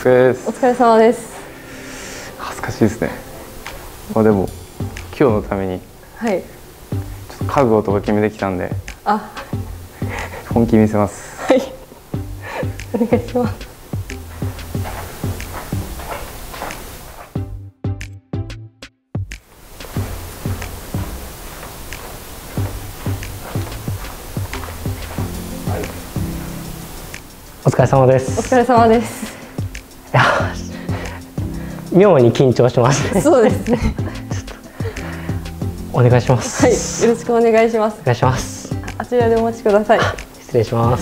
疲れです。 お疲れ様です。 恥ずかしいですね。まあでも今日のためにはい。 ちょっと覚悟とか決めてきたんで、 あ、 本気見せます。 はい。お願いします。 お疲れ様です。 お疲れ様です。 いや、妙に緊張しますね。 そうですね。 お願いします。 はい、よろしくお願いします。 お願いします。 あちらでお待ちください。 失礼します。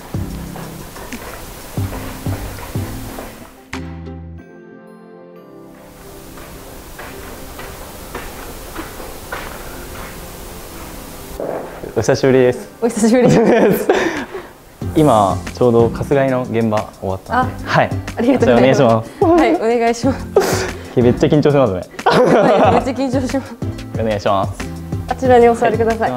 お久しぶりです。 お久しぶりです。 今ちょうど春日井の現場終わったんで、はい。 ありがとうございます。 お願いします。 はい、お願いします。 めっちゃ緊張しますね。 はい、めっちゃ緊張します。 お願いします。 あちらにお座りください。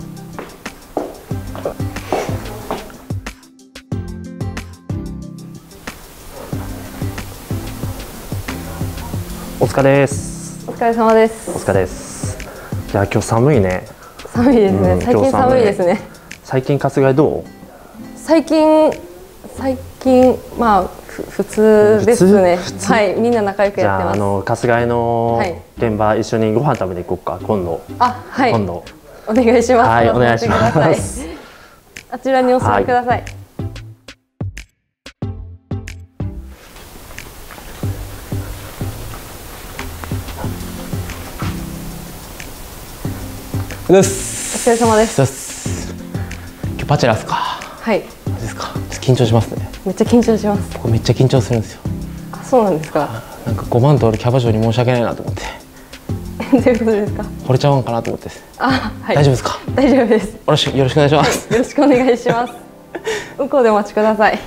お疲れです。 お疲れ様です。 お疲れです。いや、今日寒いね。 寒いですね。最近寒いですね。 最近春日井どう？ 最近まあ普通ですね。はい、みんな仲良くやってます。 じゃあ春日井の現場一緒にご飯食べに行こうか。今度。 あ、はい。 今度。 お願いします。 はい、お願いします。 あちらにお座りください。 お疲れ様です。 今日バチェラーですか。 はい。 ですか。緊張しますね。 めっちゃ緊張します。 僕めっちゃ緊張するんですよ。 あ、そうなんですか。 なんか5万通りキャバ嬢に申し訳ないなと思って。 どういうことですか。 惚れちゃわんかなと思って。 あ、はい。 大丈夫ですか。 大丈夫です。 よろしくお願いします。 よろしくお願いします。向こうでお待ちください。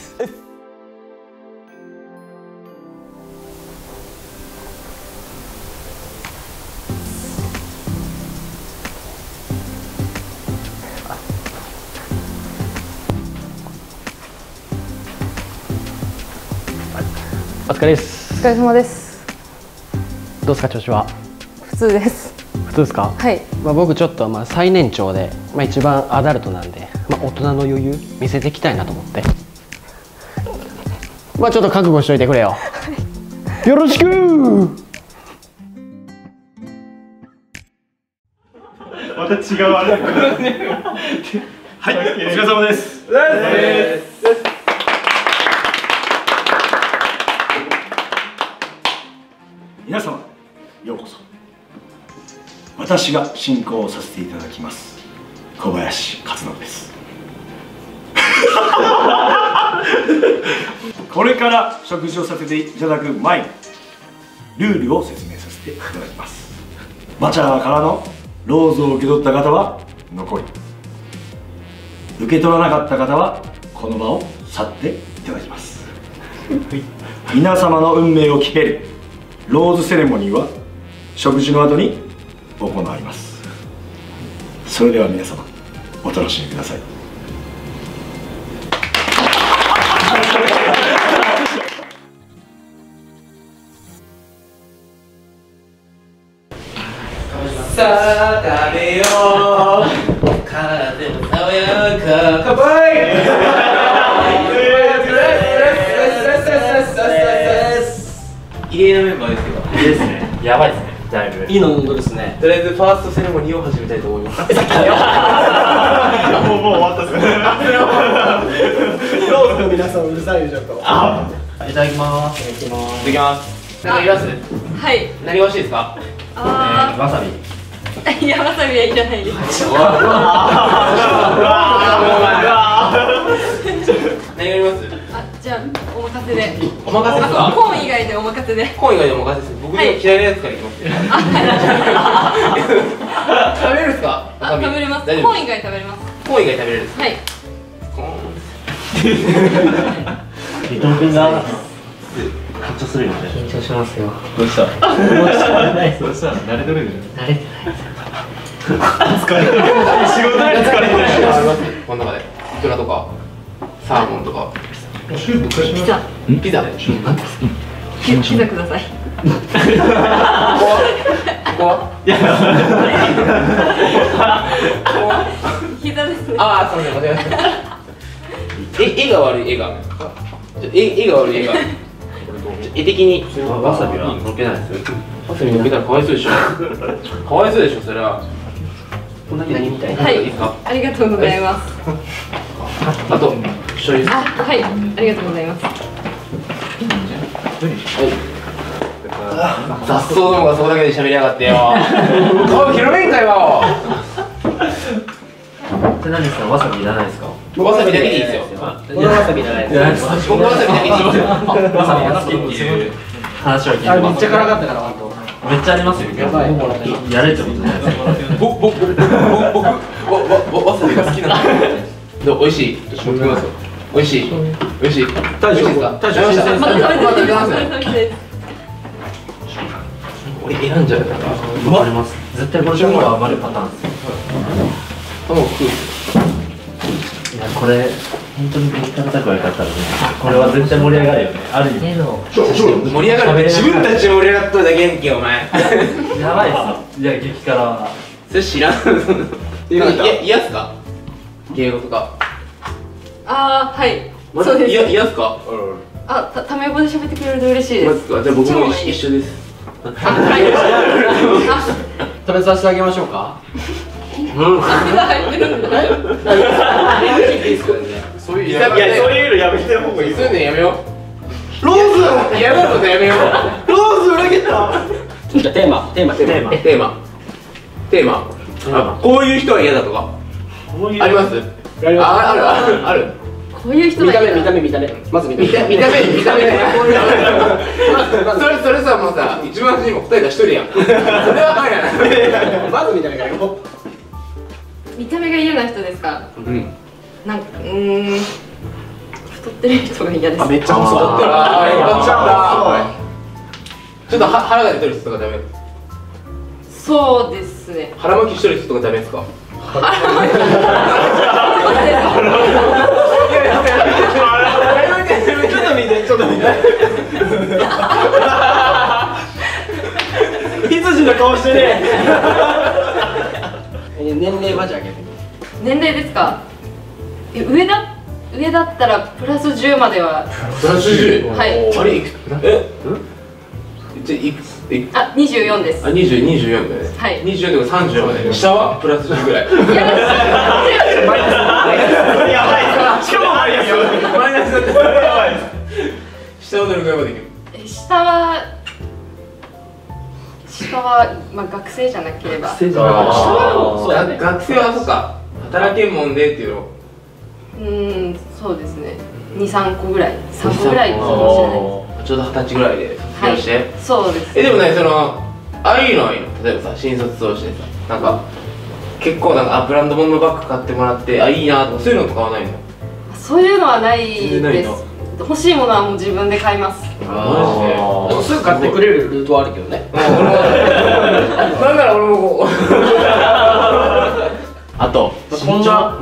お疲れです。 お疲れ様です。 どうですか、調子は。 普通です。 普通ですか。 はい。 僕ちょっと最年長で、一番アダルトなんで、大人の余裕見せていきたいなと思って。ちょっと覚悟しといてくれよ。はい、よろしく。 また違うあれ。はい、お疲れ様です。皆様、ようこそ。私が進行をさせていただきます小林克信です。これから食事をさせていただく前にルールを説明させていただきます。バチェラーからのローズを受け取った方は残り、受け取らなかった方はこの場を去っていただきます。皆様の運命を決めるローズセレモニーは食事の後に行われます。それでは皆様お楽しみください。 さあ食べよう。体でも爽やか。乾杯。異例なメンバーですよ。 いいですね。やばいですね。だいぶ。 いいの飲んどるですね。 とりあえずファーストセレモニーを始めたいと思います。 もう終わったっすね。 ローズの皆さんうるさいでちょっと。 いただきます。いただきます。なんかいます？ はい。 何が欲しいですか？ わさび。 いや、わさびはいらないです。 何があります？ あ、じゃあお任せで。 お任せですか？ コーン以外でお任せで。 コーン以外でお任せです。僕の嫌いなやつからいきます。食べれるんですか？ あ、食べれます。コーン以外食べれます。 コーン以外食べれるんです。 はい。 コーン。 リトルピンが緊張するよね。緊張しますよ。 どうした？ どうした？慣れとるじゃん。 慣れてない。 疲れてる。仕事で疲れてる。 この中でイクラとかサーモンとかピザピザください。膝ですね。 ああ、すみません、間違えました。絵が悪い、絵が。絵が悪い、絵が。絵的に。わさびはのっけないですよ。わさびのっけたらかわいそうでしょ。かわいそうでしょ、それは。 何みたいな。 はい、ありがとうございます。 あと、醤油。 あ、はい、ありがとうございます。 雑草どもがそこだけで喋りやがってよ。顔広めんかよ。 これ何ですか？わさびいらないですか？ わさびだけでいいですよ。 僕はわさびいらないです。 僕わさびだけでいいですよ。 わさびが好きっていう話を聞いてます。 めっちゃ辛かったからめっちゃありますよ。やばい。やれってことじゃないですか。 僕わさびが好きなんで。どう美味しい。ちょっと持ってきますよ。美味しい。美味しい。大丈夫ですか？大丈夫ですか？ まだ食べてないです。 俺選んじゃうから。 わかります。絶対これが余るパターンですよ。 もう食う。 いやこれ本当に激辛たこ焼きだったらね、これは絶対盛り上がるよね。ある意味。 盛り上がる。自分たちで盛り上がっとるだけやんけお前。 やばいっすよ。いや激辛は。 それ知らん。嫌っすか？敬語とか。 あー、はい。そうです。 嫌っすか？ あ、タメ語で喋ってくれると嬉しいです。 じゃあ僕も一緒です。 あ、はい。 食べさせてあげましょうか。 入ってるんだ。 そういうのやめて方がいい。そういうのやめよう。ローズやめようやめよう。ローズ裏切った。 じゃあテーマ。 あ、こういう人は嫌だとか。あります？ある。 こういう人が見た目まず見た目それさもうさ一番初めに答えた一人やん。それははいやまず見た目からいこう。 見た目が嫌な人ですか？なんか太ってる人が嫌です。 めっちゃ細太ってる。ちょっと腹が出てる人とかダメ？ そうですね。 腹巻きしてる人とかダメですか？ちょっと見て。 羊の顔してね。 年齢はじゃあ逆に。 年齢ですか？上だったらプラス10までは。 プラス10。 はい。 あれいくつ？いくつ？ あ、24です。 あ、24だね。 はい。 24とか30まで。下はプラス10ぐらい。 やばい。しかもマイナスだって。やばい。 下はどれぐらいまでいける？ 下はまあ学生じゃなければ。 学生はそうか。働けんもんでっていうの。 そうですね。2、3個ぐらい。3個ぐらいかもしれないです。 ちょうど20歳ぐらいで卒業して。 そうです。 でもね、ああいうのはいいの。例えばさ、新卒同士でさ、なんか結構なんかブランド物のバッグ買ってもらって、あ、いいなとかそういうのとかはないの？ そういうのはないです。欲しいものはもう自分で買います。 マジで？ すぐ買ってくれるルートはあるけどね。 なんなら俺もこう。あと身長。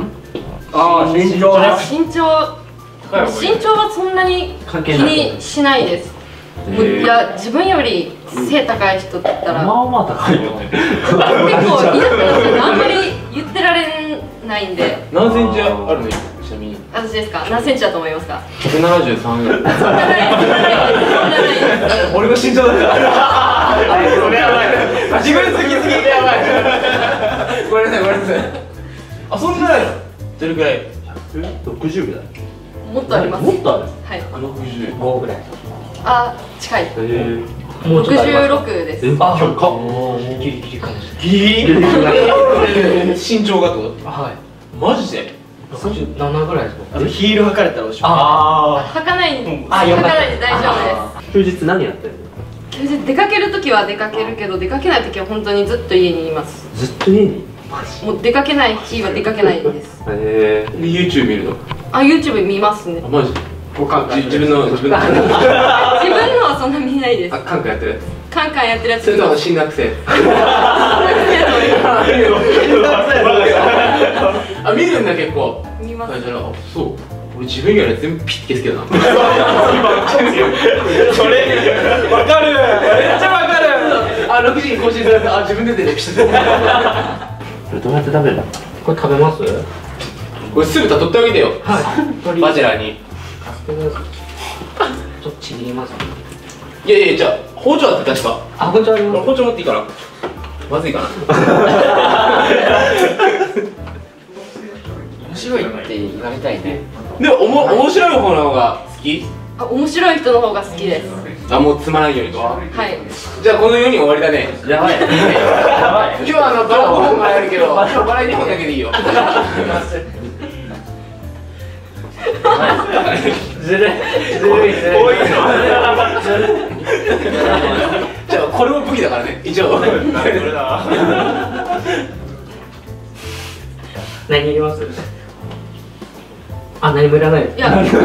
身長はそんなに気にしないです。いや、自分より背高い人だったらまあまあ高いよね。 結構いなくなってあんまり言ってられないんで。 何センチあるの？ちなみに。 私ですか？何センチだと思いますか ？173ぐらい。 俺の身長だから。 それやばい。自分好きやばい。ごめんなさい。あ、そんなないの？どれくらい ？60ぐらい。 もっとあります。 もっとある。 はい。 65ぐらい。 あ、近い。 もうちょっとあります 66です。 あ、ギリギリかもしれない。 ギリ？身長がってこと？ はい。 マジで ？37ぐらいですもん。 ヒール履かれたらおしまい。 履かないんで大丈夫です。 休日何やってるの？ 休日出かけるときは出かけるけど、出かけないときは本当にずっと家にいます。 ずっと家に？ もう出かけない日は出かけないです。 YouTube 見るの？ あ、YouTube 見ますね。 マジ？自分のはそんな見ないです。 カンカンやってるやつ。 カンカンやってるやつ。 それとも新学生。あ、見るんだ結構。 見ます。 そう。 俺自分以外は全部ピッて消すけどな。 それわかる。めっちゃわかる。 あ、6時に更新されて、あ、自分で出てきた。これどうやって食べるの？ これ食べます？ これ酢豚取ってあげてよ。 はい。 バチェラーに。 ちょっとちぎります。 いやいや、じゃあ包丁だって確か。 あ、包丁あります。 包丁持っていいかな。まずいかな。 面白いって言われたいね。 でも面白い方の方が好き？ あ、面白い人の方が好きです。 あ、もうつまらんよりかは。 はい。 じゃあこの4人終わりだね。 やばい。 今日はバラ5本もらえるけど、バラ2本だけでいいよ。 ずるい。 じゃあこれも武器だからね、一応。 何入れます？あ、何もいらない。 いや。切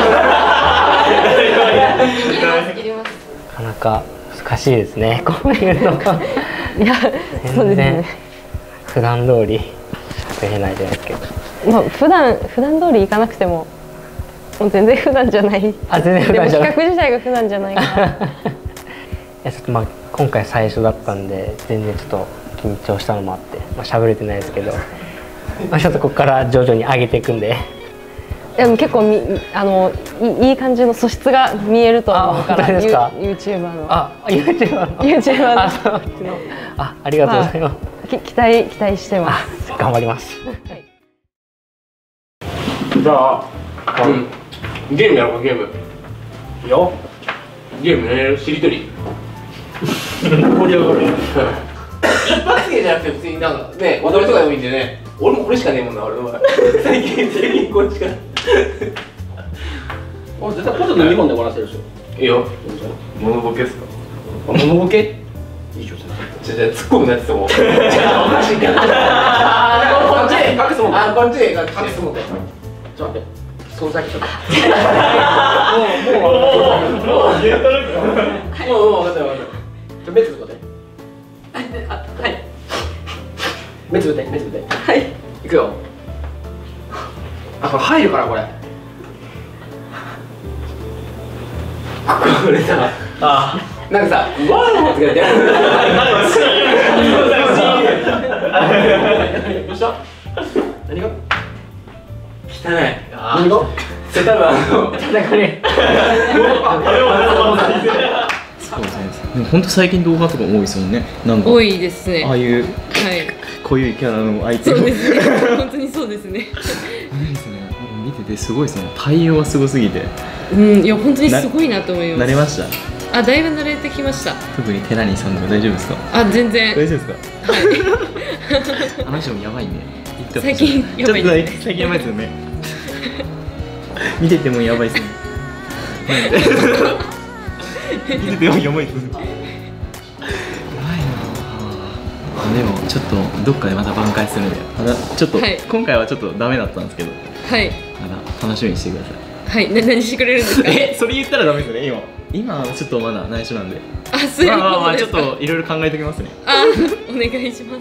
ります。 なかなか難しいですね。こういうのが。 いや、そうですね。 普段通り喋れないじゃないですけど。 まあ普段通り行かなくても、もう全然普段じゃない。 あ、全然普段じゃない。 でも企画自体が普段じゃないから。 いや、ちょっとまあ今回最初だったんで全然ちょっと緊張したのもあって、まあ喋れてないですけど、まあちょっとここから徐々に上げていくんで。 でも結構いい感じの素質が見えると思うから。 本当ですか？ YouTuber の。 あ、YouTuber の。 YouTuber の。 ありがとうございます。 期待してます。 頑張ります。 じゃあ、 ゲームやろうか、ゲーム。 いいよ。 ゲームやる？しりとり。 盛り上がる。 一発芸じゃなくて普通になんかね、踊りとかでもいいんでね。俺もこれしかねえもんな、俺は。最近これしか。 絶対ポテト2本で終わらせるでしょ。 いいよ。 モノボケっすか？ モノボケ？いいじゃん。 じゃあ突っ込むなっても。じゃあおかしいから。こっちで隠すもん。あ、こっちで隠すもん。 ちょっと待って。操作機とか。 もう分かった分かった。 目つぶって。 はい。 目つぶって。 はい。 いくよ。あ、これ入るからこれ。 これさ、なんかさ、うわーって言って。 どうした？何が？ 汚い。 何が？ それ多分そうですね。でも本当最近動画とか多いですもんね。なんか多いですね。 ああいうはい。 濃いキャラの相手を。 そうですね。本当にそうですね。 いいですね。見ててすごいですね。対応がすごすぎて。 うん、いや本当にすごいなと思います。 慣れました。 あ、だいぶ慣れてきました。 特に寺西さんとか大丈夫ですか？ あ、全然。 大丈夫ですか？あの人もやばいね。 最近やばいですね。 最近やばいですよね。見ててもやばいですね。見ててもやばいですね。やばいな。でもちょっとどっかでまた挽回するんで、まだちょっと、今回はちょっとダメだったんですけど、 はい。 まだ楽しみにしてください。 はい。何してくれるんですか？ それ言ったらダメですね。今はちょっとまだ内緒なんで。 あ、そういうことですか。 ちょっといろいろ考えておきますね。 あ、お願いします。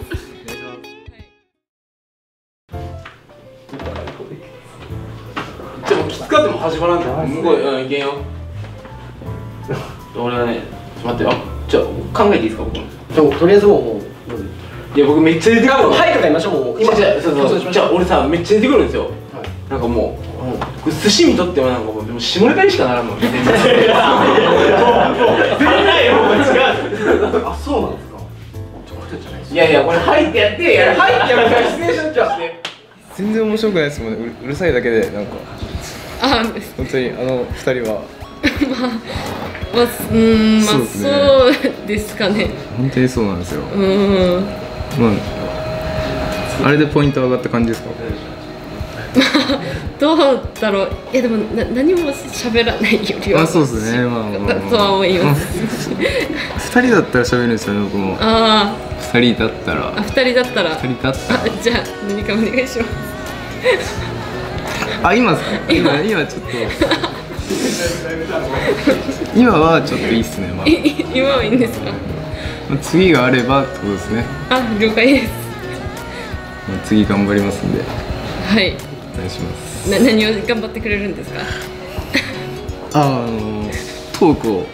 でもきつかっても始まらんからすごい、いけんよ。俺はね、ちょっと待ってよ。じゃあ考えていいですか、僕。 とりあえずもう。 いや、僕めっちゃ出てくるの。 はいとか言いましょう。もう今じゃあ俺さ、めっちゃ出てくるんですよ。なんかもう寿司にとってはなんかもう下ネタにしかならんもん。全然。 全然ないよ。違う。 あ、そうなんですか。 いやいや、これ入ってやって、入ってやるから失礼しちゃって。 全然面白くないですもんね。うるさいだけでなんか。 あ、 本当に二人は。 まあそうですかね。 本当にそうなんですよ。まああれでポイント上がった感じですか？ どうだろう。いやでも何も喋らないよりは。 あ、そうですね。まあとは思います。 二人だったら喋るんですよね、僕も。 ああ。 二人だったら。 二人だったら。 二人だったら。 じゃあ何かお願いします。 あ、今ちょっと。今はちょっといいっすね。まあ、 今はいいんですか？ 次があればってことですね。 あ、了解です。 次頑張りますんで。 はい。 お願いします。 何を頑張ってくれるんですか？ トークを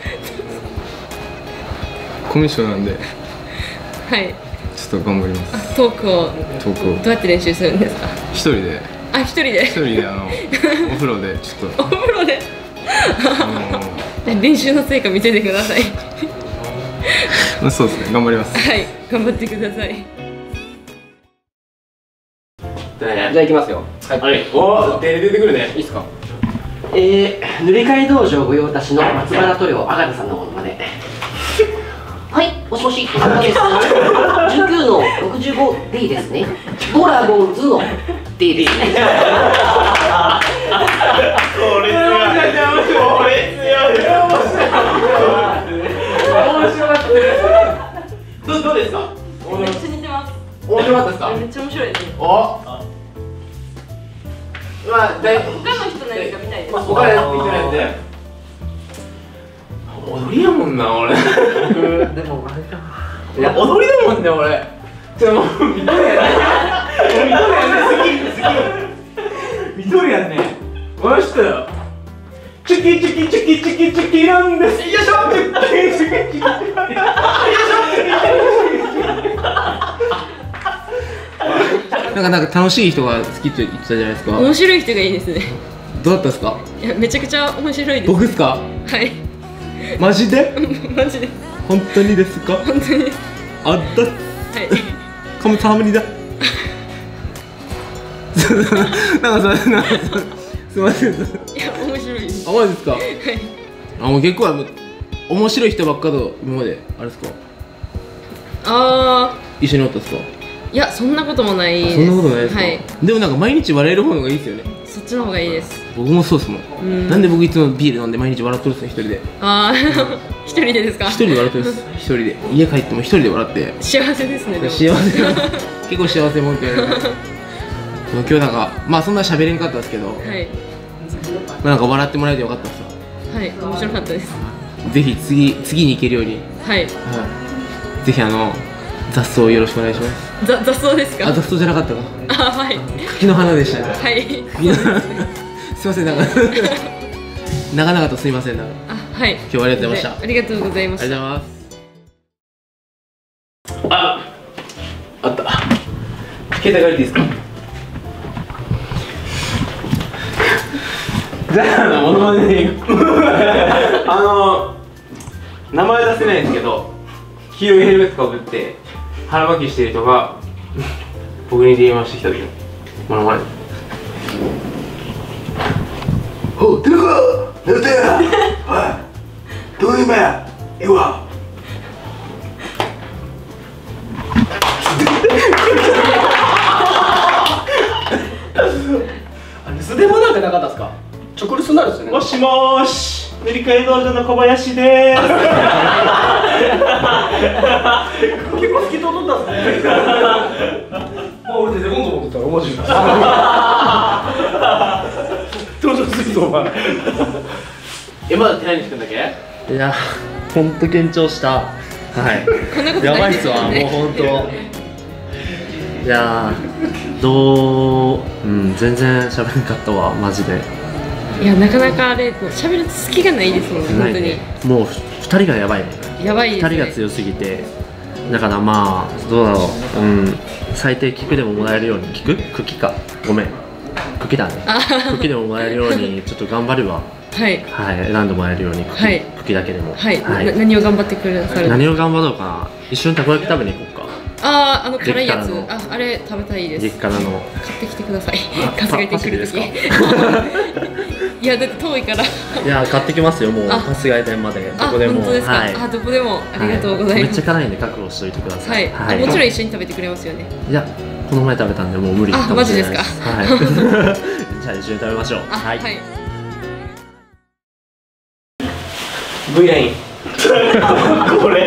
コミュ障なんではい。 ちょっと頑張ります。 トークをどうやって練習するんですか？ 一人で一人でお風呂でちょっとお風呂で練習の成果見せてください。 そうですね、頑張ります。 はい、頑張ってください。 じゃあ行きますよ。はい。おお、出てくるね。いいっすか？ 塗り替え道場御用達の松原塗料アガ田さんのものまね。はい、もしもし、田中です。19の 65D ですね。ドラゴンズの D ですね。 これ強い。面白かったです。どうですか？ めっちゃ似てます。 面白かったですか？ めっちゃ面白いです。 まあ、 他の人のやつが見たいです。 他のやつ見てないんで。踊りやもんな、俺。 でもあれか。 いや、踊りだもんね、俺。もう、見とるやん。見とるやんね。この人よ。チュキチュキチュキチュキチュキなんです。よいしょ。チュキチュキチュキ。よいしょ。 なんか楽しい人が好きって言ってたじゃないですか。 面白い人がいいですね。 どうだったですか？ いや、めちゃくちゃ面白いです。 僕ですか？ はい。 マジで？ マジで。 本当にですか？ 本当にです。 あった。 はい。 カムサハムニだ。なんかすみません。 いや、面白いです。 あ、マジですか？はい。もう結構面白い人ばっかと今まであれですか？一緒におったんですか？ いや、そんなこともないです。 そんなことないですか？ はい。 でもなんか毎日笑える方がいいですよね。 そっちの方がいいです。 僕もそうですもん。なんで僕いつもビール飲んで毎日笑っとるんですね、一人で。 一人でですか？ 一人で笑ってるんです。一人で家帰っても一人で笑って。 幸せですね。でも幸せ。結構幸せもんって言われる。今日なんかまあそんな喋れんかったですけど、はい。なんか笑ってもらえてよかったですよ。 はい、面白かったです。 ぜひ次に行けるように。はい。ぜひ雑草よろしくお願いします。 雑草ですか？ 雑草じゃなかったか。はい。茎の花でしたね。はい。すいません、なんか長々とすいません、なんか。はい。今日はありがとうございました。 ありがとうございました。 ありがとうございます。 あった。携帯借りていいですか？じゃあ、モノマネで名前出せないんですけど、黄色いヘルメットかぶって腹巻きしてる人が僕に電話してきた時のモノマネ。 おう、出るか、寝てや。はい。どういう今や。いいわ。 留守電もなんかなかったですか？直留守になるんですよね。 もしもーし、塗り替え道場の小林でーす。 結構透き通ったんですね。もう俺全然今度持ってたら面白いな。登場するぞお前。 まだ手何してんだっけ？ いや、ほんと緊張した。はい。やばいっすわ、もうほんと。いや全然喋れなかったわ、マジで。 いや、なかなかあれ喋る隙がないですもんね、本当に。 もう2人がやばいね。 やばいですね。 2人が強すぎて、だからまあどうだろう、最低菊でももらえるように、茎か、ごめん、茎だね。茎でももらえるようにちょっと頑張るわ。はい、選んでもらえるように、茎だけでも。 何を頑張ってくださる？ 何を頑張ろうかな。一緒にたこ焼き食べに行こうか。 辛いやつ、あれ食べたいです。 激辛の買ってきてください。春日井店来る時。いや、だって遠いから。 いや、買ってきますよ、もう春日井店まで。どこでも。 本当ですか？どこでもありがとうございます。 めっちゃ辛いんで覚悟しておいてください。 はい。もちろん一緒に食べてくれますよね。 いや、この前食べたんでもう無理かもしれないです。 マジですか？ はい。じゃあ一緒に食べましょう。はい。 V ライン。これ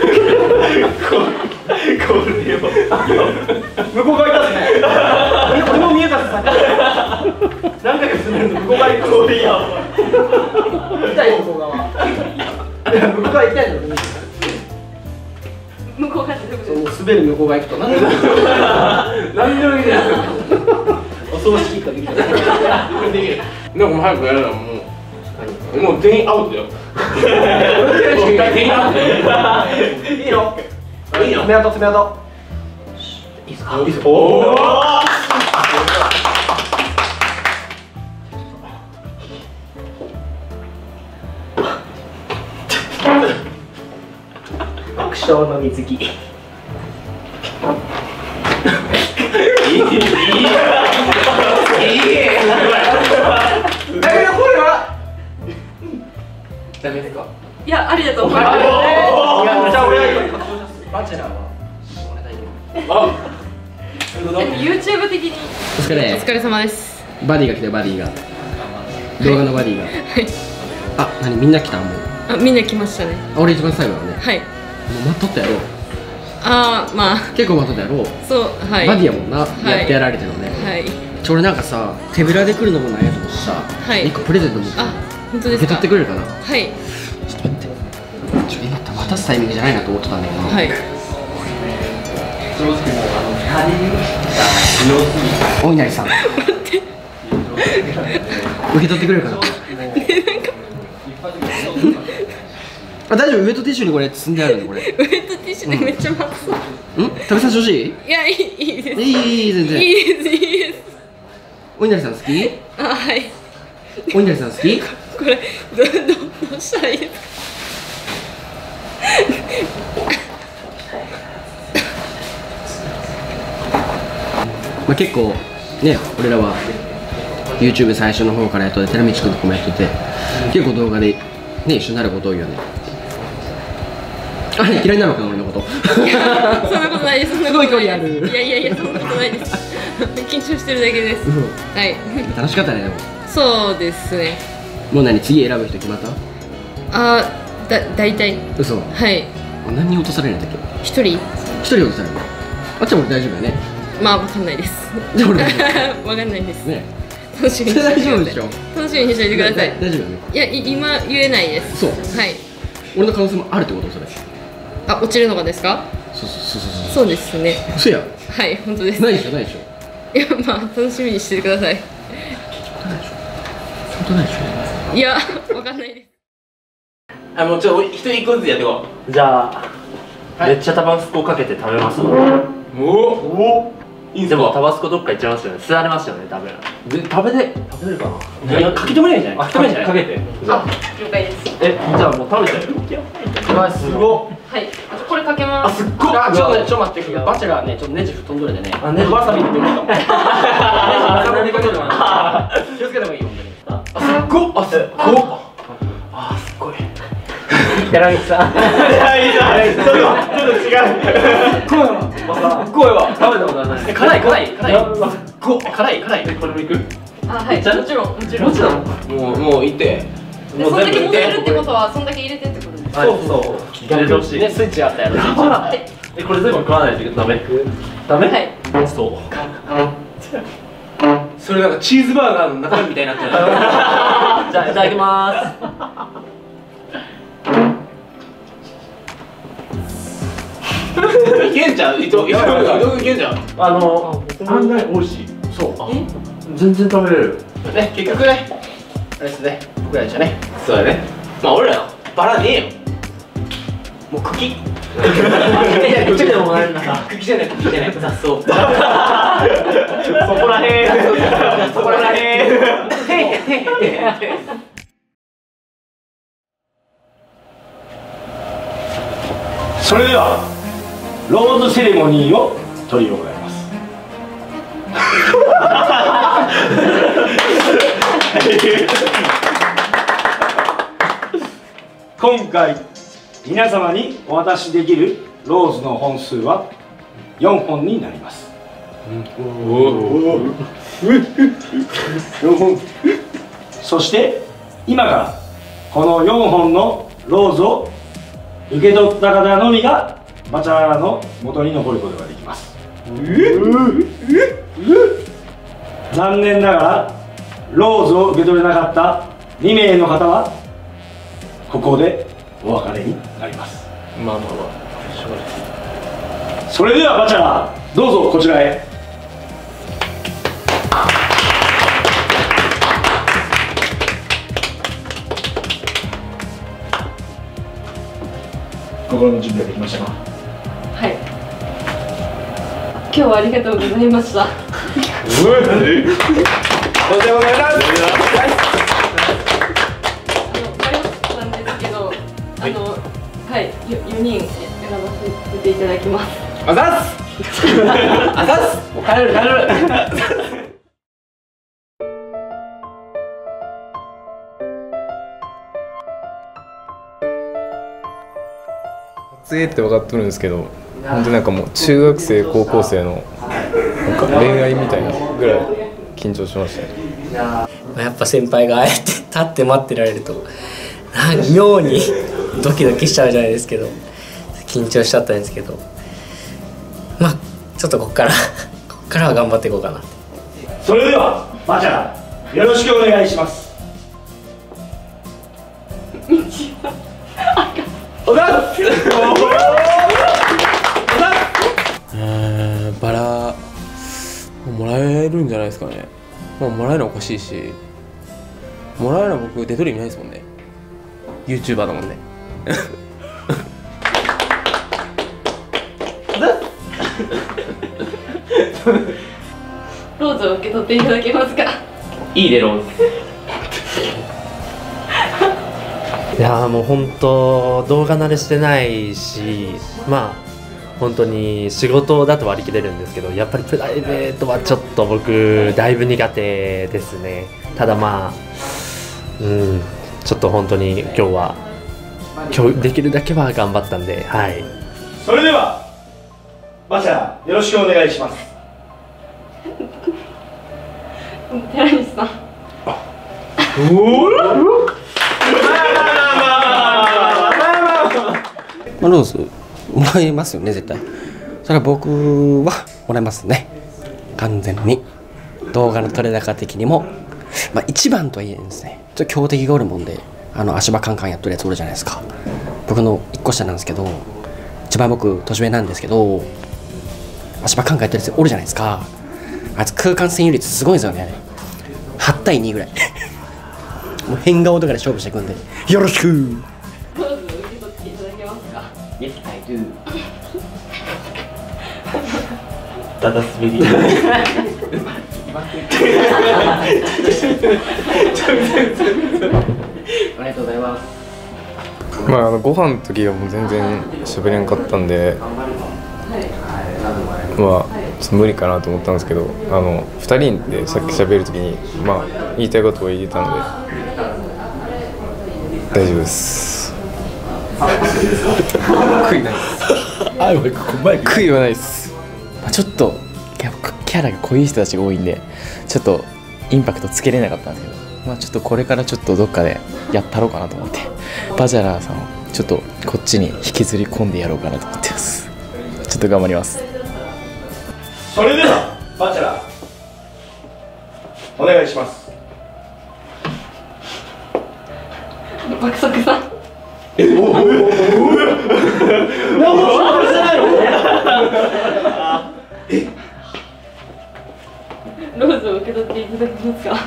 向こう側いたっすね。俺も見えたっす。何回か進めると向こう側行く。これやばい。痛い向こう側。向こう側行きたいの。 向こう側ってどこですか？ 滑る向こう側行くと何でもいいです。 お葬式とできる。でも早くやるのもう全員アウトだよ。全員アウト。いいの。いいの。爪痕爪痕。いいですか。いいです。おお。 爆笑の水着。いいダメですか。 いや、ありだと思います。 じゃあ俺はバチェラーは俺大丈夫。 YouTube 的にお疲れ。 お疲れ様です。 バディが来て、バディが動画のバディが。あ、何みんな来たもう。 あ、みんな来ましたね。 俺一番最後だね。 はい。 もう待っとったやろ。 ああ、まあ結構待っとったやろ。 そう、はい。 バディやもんな、やってやられてるのね。 はい。 俺なんかさ、手ぶらで来るのもないやつもさ、一個プレゼント持って。 あ、本当ですか。 受け取ってくれるかな。 はい。 ちょっと待って。今渡すタイミングじゃないなと思ってたんだけど。 はい。 お稲荷さん。受け取ってくれるかな。あ、大丈夫。ウエットティッシュにこれ包んであるのこれ。 ウエットティッシュでめっちゃまずそう。 食べさせてほしい？ いや、いいです。 いい全然。 いいですいいです。 お稲荷さん好き？ あ、はい。 お稲荷さん好き？ これどうしたらいいですか。 まあ結構ね、俺らは YouTube 最初の方からやっとって、寺道くんとかもやっとって結構動画でね、一緒になること多いよね。あれ嫌いなのかな、俺のこと。 いや、そんなことないです。 すごい距離ある。 いや、そんなことないです。緊張してるだけです。はい。 楽しかったね、でも。 そうですね。 もう何、次選ぶ人決まった？ 大体。 嘘。 はい。 何人落とされるんだっけ？ 一人落とされるの？あっちゃんも大丈夫だよね。 まあ、わかんないです。 じゃあ俺大丈夫。わかんないです。 ね。 楽しみにして大丈夫でしょ。 楽しみにしておいてください。 大丈夫だね。 いや、今言えないです。 そう。 はい。 俺の可能性もあるってことそれ。 あ、落ちるのがですか？そうですね。 嘘や。 はい、本当です。 ないでしょ。いや、まあ、楽しみにしてください。 本当ないでしょ。 いや、わかんないです。 あ、もうちょっと一人一個ずつやってこう。じゃあ、めっちゃタバスコかけて食べます。おお。 でもタバスコどっか行っちゃいますよね。吸われますよね、多分。食べれるかな。 かけてもらえないんじゃない？かけてもらえないんじゃない？ かけて。 あ、了解です。 じゃあもう食べちゃう。 すごっ。 はい。これかけます。 すっごい。ちょっと待って。バチェラーね、ちょっとネジ吹っ飛んどるでね。わさびって言うかも。ネジわさびって言うかも。気をつけた方がいいよ、本当に。すっごっ。すっごい。 寺道さん。ちょっと違う。すっごいわ。食べたことない。 辛い。これもいく？ あ、はい。もちろん。 もういって。 そんだけ戻れるってことは、そんだけ入れてってことですか？ そう。 入れてほしい。 ね、スイッチあったやろ。 これ全部食わないとダメ？ダメ？ はい。 そう。 それなんかチーズバーガーの中身みたいになってる。じゃあいただきます。 いけんじゃん。いけんじゃん。 案外美味しい。そう。全然食べれる。 ね、結局ね、あれですね、僕らじゃね。そうだね。まあ俺らバラねえよ。もう茎。 茎でももらえるな。 茎じゃない。雑草。そこらへん。 それではローズセレモニーを執り行います。今回皆様にお渡しできるローズの本数は4本になります。4本。そして今からこの4本のローズを受け取った方のみがバチャラの元に残ることができます。残念ながらローズを受け取れなかった2名の方はここでお別れになります。 まあそれではバチャラどうぞこちらへ。 心の準備はできましたか？ はい。今日はありがとうございました。 とんでもないな。 迷ったんですけど、はい、4人選ばせていただきます。 あざっす。あざっす。もう帰れる帰れる。 撮影って分かってるんですけど、本当なんかもう中学生高校生のなんか恋愛みたいなぐらい緊張しましたね。 やっぱ先輩があえて立って待ってられるとなんか妙にドキドキしちゃうじゃないですけど、緊張しちゃったんですけど、まあちょっとここからは頑張っていこうかな。 それではバチャラよろしくお願いします。おだっバラもらえるんじゃないですかね。もらえるのおかしいし、もらえるの僕出とる意味ないですもんね。 YouTuber だもんね。 ローズを受け取っていただけますか？ いいね、ローズ。 いやーもう本当動画慣れしてないし、まあ本当に仕事だと割り切れるんですけど、やっぱりプライベートはちょっと僕だいぶ苦手ですね。ただまあちょっと本当に今日できるだけは頑張ったんで、はい。 それではバチャラよろしくお願いします。 寺西さん。 ローズもらえますよね、絶対。それは僕はもらえますね、完全に。動画の撮れ高的にも、一番とはいえですね、ちょっと強敵がおるもんで、足場カンカンやっとるやつおるじゃないですか。僕の1個下なんですけど、一番僕年上なんですけど、足場カンカンやってるやつおるじゃないですか。あいつ空間占有率すごいんですよね。8対2ぐらい。もう変顔とかで勝負していくんで、よろしく。 ローズを受け取っていただけますか ？Yes, I do. ダダ滑り。 ありがとうございます。 ご飯の時はもう全然喋れんかったんで、ちょっと無理かなと思ったんですけど、2人でさっき喋る時に言いたいことを言えたので大丈夫です。悔いないです。悔いはないです。 ちょっとキャラが濃い人たちが多いんで、ちょっとインパクトつけれなかったんですけど、ちょっとこれからちょっとどっかでやったろうかなと思って、バチャラーさんをちょっとこっちに引きずり込んでやろうかなと思ってます。ちょっと頑張ります。 それではバチャラーお願いします。 爆速さん。 何も心配してないの？ ローズを受け取っていただけますか？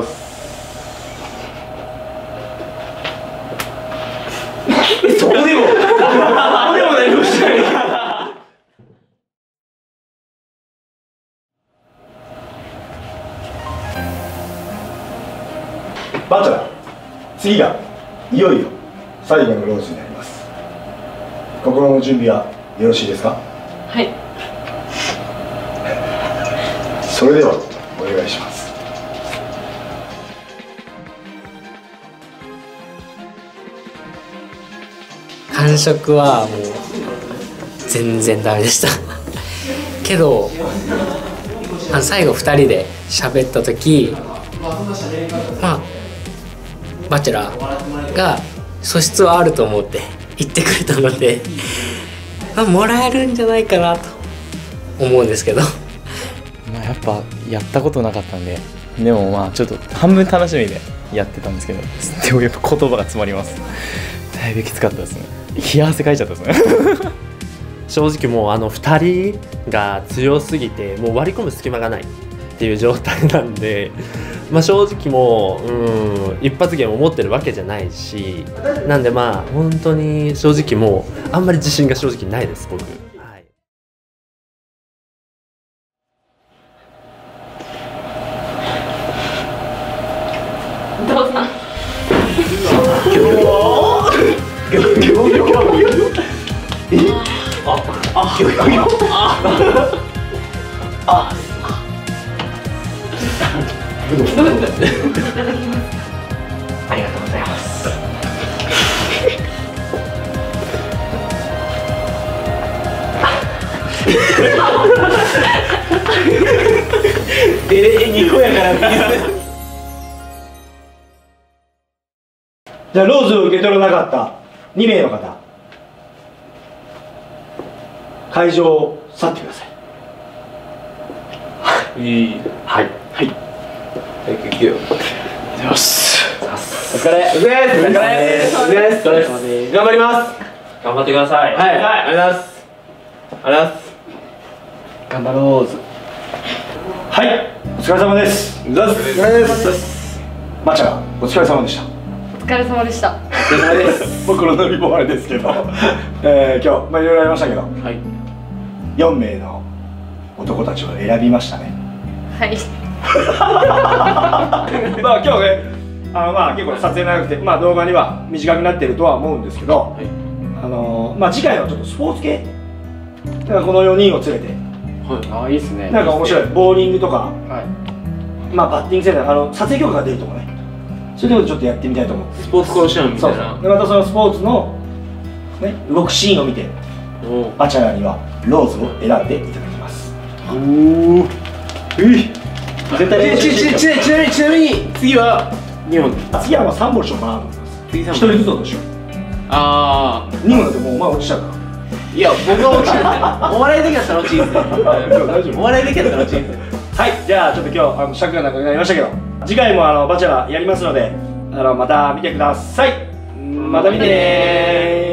そこでも何もしてない。バチャラ、次がいよいよ最後のローズになります。心の準備はよろしいですか？ はい。 それではお願いします。 感触はもう全然ダメでしたけど、最後2人で喋った時、バチェラーが素質はあると思って言ってくれたので、もらえるんじゃないかなと思うんですけど、 やっぱやったことなかったんで、でもちょっと半分楽しみでやってたんですけど、でもやっぱ言葉が詰まります。だいぶきつかったですね。冷や汗かいちゃったですね。 正直もう2人が強すぎて、もう割り込む隙間がないっていう状態なんで、 まあ正直もう一発芸も持ってるわけじゃないし、なんでまあ本当に正直もうあんまり自信が正直ないです僕。 どうぞ。 ありがとうございます。 にこやからじゃあローズを受け取らなかった2名の方、会場を去ってください。はいはいはい。行くよ。よし。お疲れ。お疲れ。お疲れ。お疲れ。お疲れ。頑張ります。 頑張ってください。 はい。ありがとうございます。ありがとうございます。頑張ろうず。はい。お疲れ様です。お疲れです。マチャがお疲れ様でした。 お疲れ様でした。 お疲れ様です。僕のノリもあれですけど、今日まあいろいろありましたけど、はい。4名の男たちを選びましたね。 はい。 まあ今日ね、まあ結構撮影長くて、まあ動画には短くなってるとは思うんですけど、はい、まあ次回はちょっとスポーツ系、だからこの4人を連れて、はい、いいですね。なんか面白いボーリングとか、はい、まあバッティングセンター、撮影許可が出るとこね、そういうところでちょっとやってみたいと思って。 スポーツ甲子園みたいな。 でまたそのスポーツのね動くシーンを見て、バチャラにはローズを選んでいただきます。おお。絶対ちなみに次は2本。 次は3本でしょ、まあ1人ずつ落としよう。 ああ 2本だってもうお前落ちちゃうから。 いや僕は落ちない。お笑いだけだったら落ちいいですね。お笑いだけだったら落ちいいですね。 はい、じゃあちょっと今日尺がなくなりましたけど、次回もバチェラーやりますのでまた見てください。また見てねー。